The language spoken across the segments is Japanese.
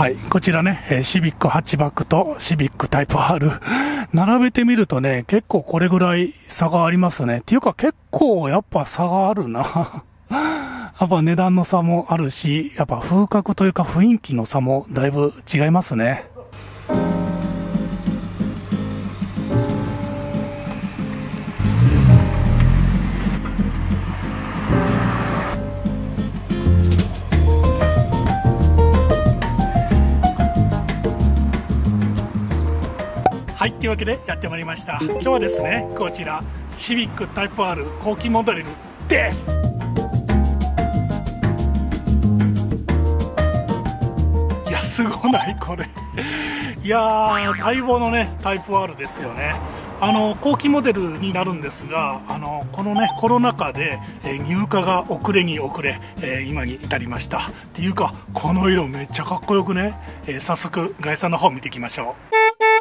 はい、こちらね、シビックハッチバックとシビックタイプ R 並べてみるとね、結構これぐらい差がありますね。っていうか結構やっぱ差があるなやっぱ値段の差もあるし、やっぱ風格というか雰囲気の差もだいぶ違いますね。はい、というわけでやってまいりました。今日はですね、こちらシビックタイプ R 後期モデルです。いや、すごないこれいやー、待望のねタイプ R ですよね。後期モデルになるんですが、このねコロナ禍で、入荷が遅れに遅れ、今に至りました。っていうかこの色めっちゃかっこよくね。早速概算の方見ていきましょう。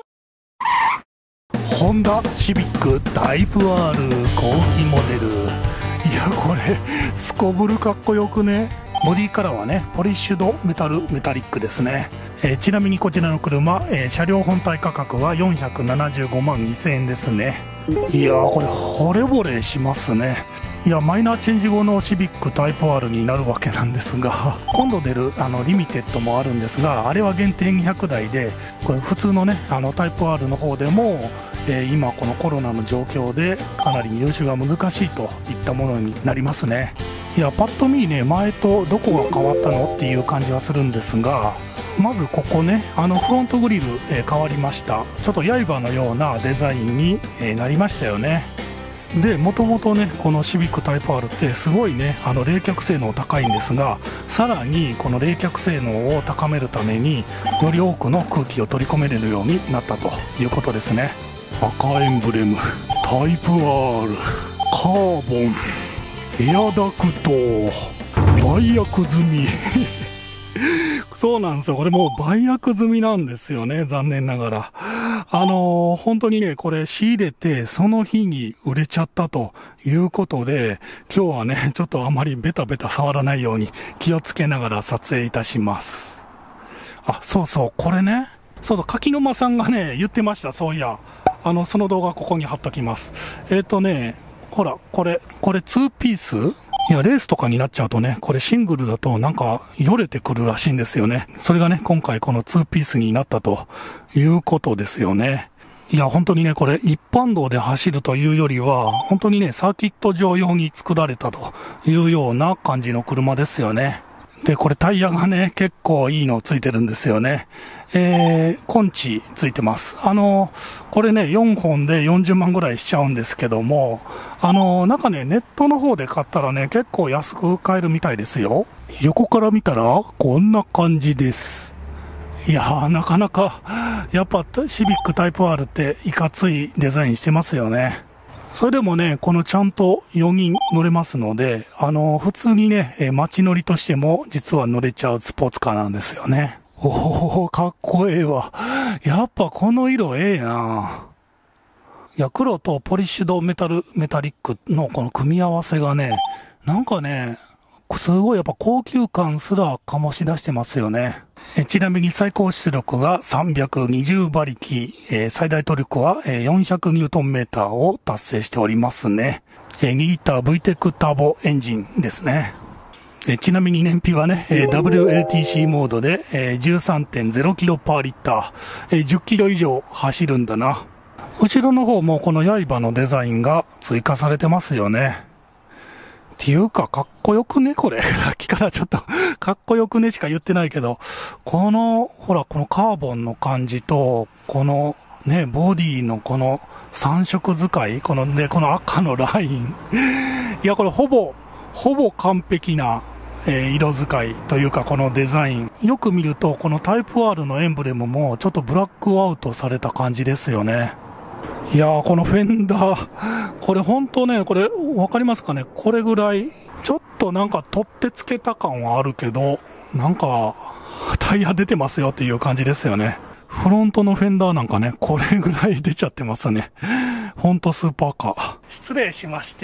ホンダシビックタイプ R 後期モデル。いや、これすこぶるかっこよくね。ボディカラーはねポリッシュドメタリックですね。ちなみにこちらの車、車両本体価格は475万2000円ですね。いやー、これ惚れ惚れしますね。いや、マイナーチェンジ後のシビックタイプ R になるわけなんですが、今度出るリミテッドもあるんですが、あれは限定200台で、これ普通のねタイプ R の方でも、今このコロナの状況でかなり入手が難しいといったものになりますね。いや、パッと見ね、前とどこが変わったのっていう感じはするんですが、まずここね、フロントグリル、変わりました。ちょっと刃のようなデザインに、なりましたよね。で、もともとねこのシビックタイプ R ってすごいね冷却性能高いんですが、さらにこの冷却性能を高めるためにより多くの空気を取り込めれるようになったということですね。赤エンブレム、タイプ R、カーボン、エアダクト、売約済みそうなんですよ。これもう売約済みなんですよね。残念ながら。本当にね、これ仕入れてその日に売れちゃったということで、今日はね、ちょっとあまりベタベタ触らないように気をつけながら撮影いたします。あ、そうそう、これね。そうそう、柿沼さんがね、言ってました。そういや。その動画ここに貼っときます。ほら、これ2ピース？いや、レースとかになっちゃうとね、これシングルだとなんかよれてくるらしいんですよね。それがね、今回この2ピースになったということですよね。いや、本当にね、これ一般道で走るというよりは、本当にね、サーキット場用に作られたというような感じの車ですよね。で、これタイヤがね、結構いいのついてるんですよね。コンチついてます。これね、4本で40万ぐらいしちゃうんですけども、なんかね、ネットの方で買ったらね、結構安く買えるみたいですよ。横から見たら、こんな感じです。いやー、なかなか、やっぱシビックタイプ R っていかついデザインしてますよね。それでもね、このちゃんと4人乗れますので、普通にね、街乗りとしても実は乗れちゃうスポーツカーなんですよね。おー、かっこええわ。やっぱこの色ええな。いや、黒とポリッシュドメタリックのこの組み合わせがね、なんかね、すごいやっぱ高級感すら醸し出してますよね。ちなみに最高出力が320馬力、最大トルクは400ニュートンメーターを達成しておりますね。2リッター VTEC ターボエンジンですね。ちなみに燃費はね、WLTC モードで 13.0 キロパーリッター、10キロ以上走るんだな。後ろの方もこの刃のデザインが追加されてますよね。っていうか、かっこよくねこれ。さっきからちょっと、かっこよくねしか言ってないけど、ほら、このカーボンの感じと、このね、ボディのこの3色使い、このね、この赤のライン。いや、これほぼ完璧な、色使いというかこのデザイン。よく見ると、このタイプ R のエンブレムもちょっとブラックアウトされた感じですよね。いやー、このフェンダー、これ本当ね、これわかりますかね。これぐらい、ちょっとなんか取ってつけた感はあるけど、なんか、タイヤ出てますよっていう感じですよね。フロントのフェンダーなんかね、これぐらい出ちゃってますね。ほんとスーパーカー。失礼しまして。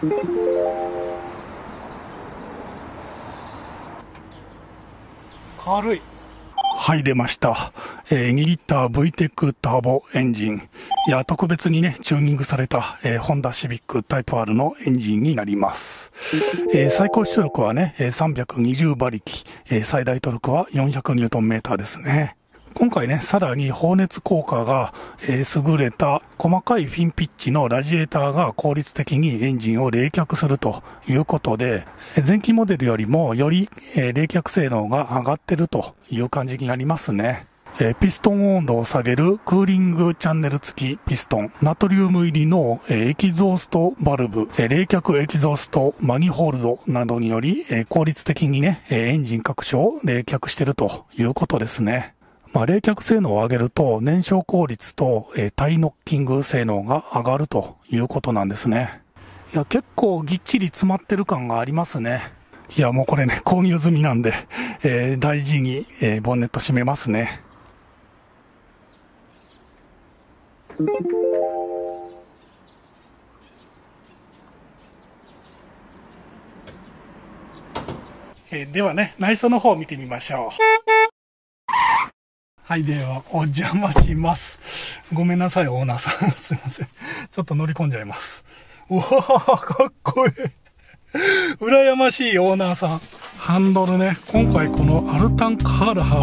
軽い。はい、出ました。2リッター VTEC ターボエンジン。いや、特別にね、チューニングされた、ホンダシビックタイプ R のエンジンになります。最高出力はね、320馬力。最大トルクは400ニュートンメーターですね。今回ね、さらに放熱効果が、優れた細かいフィンピッチのラジエーターが効率的にエンジンを冷却するということで、前期モデルよりもより、冷却性能が上がってるという感じになりますね。ピストン温度を下げるクーリングチャンネル付きピストン、ナトリウム入りのエキゾーストバルブ、冷却エキゾーストマニホールドなどにより、効率的にね、エンジン各所を冷却しているということですね。冷却性能を上げると燃焼効率と、タイノッキング性能が上がるということなんですね。いや、結構ぎっちり詰まってる感がありますね。いや、もうこれね、購入済みなんで、大事に、ボンネット閉めますね。ではね、内装の方を見てみましょう。はい、では、お邪魔します。ごめんなさい、オーナーさん。すいません。ちょっと乗り込んじゃいます。うわー、かっこいい。羨ましいオーナーさん。ハンドルね、今回このアルタンカーラ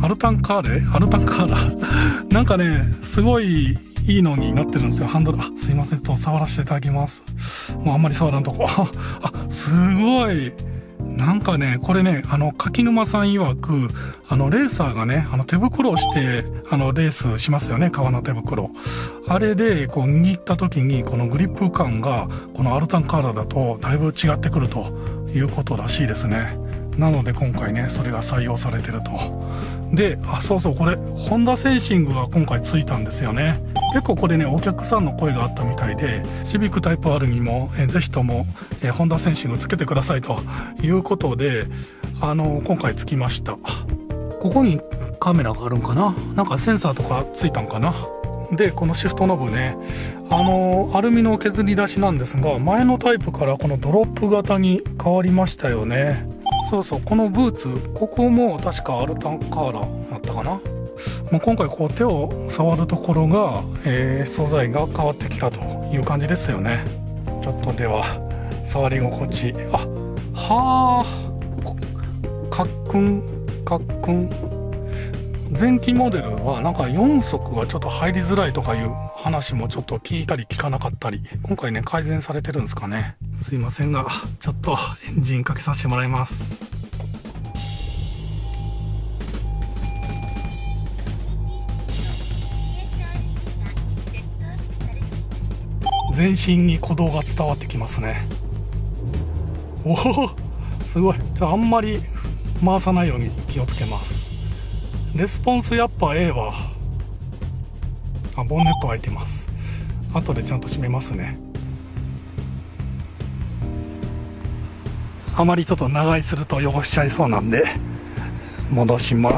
ー。なんかね、すごいいいのになってるんですよ、ハンドル。あ、すいません、ちょっと触らせていただきます。もうあんまり触らんとこ。あ、すごい。なんかね、これね、柿沼さん曰く、レーサーがね、手袋をして、レースしますよね、革の手袋。あれで、こう、握った時に、このグリップ感が、このアルタンカーラだと、だいぶ違ってくるということらしいですね。なので、今回ね、それが採用されてると。で、そうそう、これ、ホンダセンシングが今回ついたんですよね。結構これね、お客さんの声があったみたいで、シビックタイプ R にも、ぜひとも、ホンダセンシングつけてくださいということで、今回つきました。ここにカメラがあるんかな？なんかセンサーとかついたんかな？で、このシフトノブね、アルミの削り出しなんですが、前のタイプからこのドロップ型に変わりましたよね。そうそう、このブーツ、ここも確かアルタンカーラだったかな？もう今回こう手を触るところが、素材が変わってきたという感じですよね。ちょっとでは触り心地、はあ、かっくん。前期モデルはなんか4速がちょっと入りづらいとかいう話もちょっと聞いたり聞かなかったり、今回ね改善されてるんですかね。すいませんが、ちょっとエンジンかけさせてもらいます。全身に鼓動が伝わってきますね。おお、すごい。あんまり回さないように気をつけます。レスポンスやっぱええわ。ボンネット開いてます。後でちゃんと閉めますね。あまりちょっと長居すると汚しちゃいそうなんで戻します。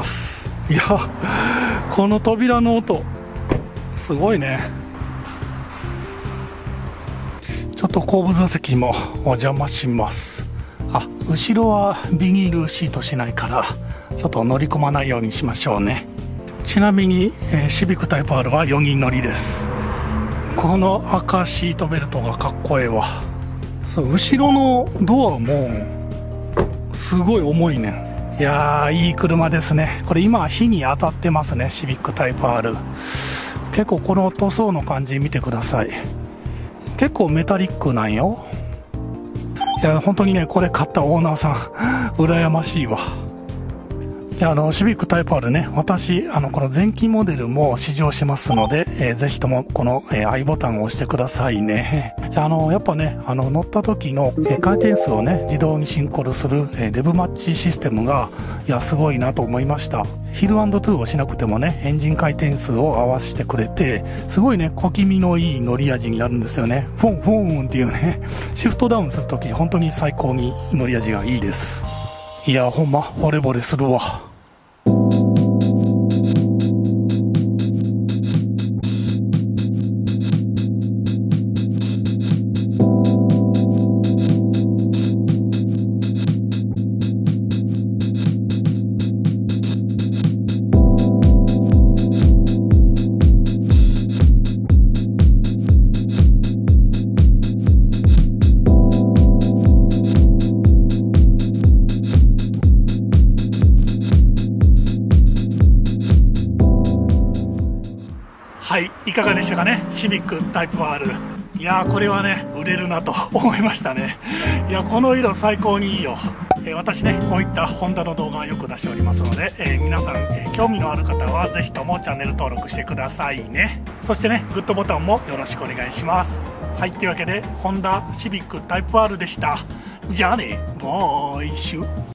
いや、この扉の音すごいね。ちょっと後部座席もお邪魔します。後ろはビニールシートしないからちょっと乗り込まないようにしましょうね。ちなみに、シビックタイプ R は4人乗りです。この赤シートベルトがかっこええわ。そう、後ろのドアもすごい重いねん。いやー、いい車ですね。これ今火に当たってますね、シビックタイプ R。結構この塗装の感じ見てください。結構メタリックなんよ。いや、本当にね、これ買ったオーナーさん羨ましいわ。いや、シビックタイプ R ね、私、この前期モデルも試乗しますので、ぜひともこの、I ボタンを押してくださいね。やっぱね、乗った時の、回転数をね、自動にシンクロする、レブマッチシステムが、いや、すごいなと思いました。ヒル&トゥーをしなくてもね、エンジン回転数を合わせてくれて、すごいね、小気味のいい乗り味になるんですよね。フォンフォンっていうね、シフトダウンするとき、本当に最高に乗り味がいいです。いや、ほんま、惚れ惚れするわ。 かがでしたかね、シビックタイプ R。いやー、これはね売れるなと思いましたね。いや、この色最高にいいよ。私ね、こういったホンダの動画をよく出しておりますので、皆さん、興味のある方はぜひともチャンネル登録してくださいね。そしてね、グッドボタンもよろしくお願いします。はい、というわけでホンダシビックタイプ R でした。じゃあね、バイシュ。